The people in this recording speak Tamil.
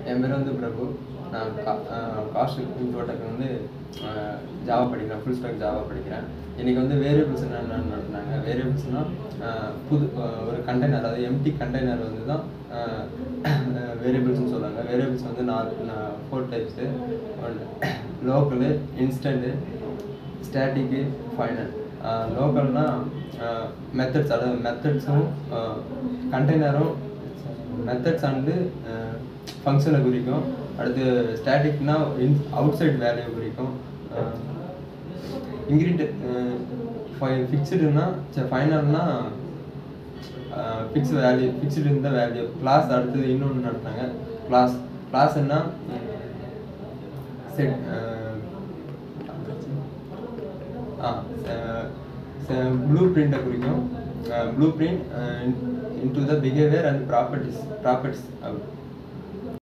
என் பேர் வந்து பிரபு. நான் காஸ்டிவ் infotech வந்து ஜாவா படிக்கிறேன், ஃபுல் ஸ்டாக் ஜாவா படிக்கிறேன். இன்றைக்கி வந்து வேரியபிள்ஸ் என்னென்னு நடத்துனாங்க. வேரியபிள்ஸ்னால் ஒரு கண்டெய்னர், அதாவது எம்டி கண்டெய்னர் வந்து தான் வேரியபிள்ஸ்னு சொல்லுவாங்க. வேரியபிள்ஸ் வந்து 4 types. Local, instant, static, final. லோக்கல்னால் மெத்தட்ஸ், அதாவது மெத்தட்ஸும் கண்டெய்னரும் மெத்தட்ஸ் அண்டு ஃபங்க்ஷனை குறிக்கும். அடுத்து ஸ்டாட்டிக்னா அவுட் சைட் வேல்யூ குறிக்கும். ஃபிக்ஸ்டுனா ஃபைனல்னா ஃபிக்ஸ் வேல்யூ, ஃபிக்ஸ்டு இருந்த வேல்யூ. கிளாஸ் அடுத்தது இன்னொன்று நடத்துனாங்க. கிளாஸ்ன்னா செட் ப்ளூ பிரிண்ட்டை குறிக்கும். Blueprint into the behaviour and properties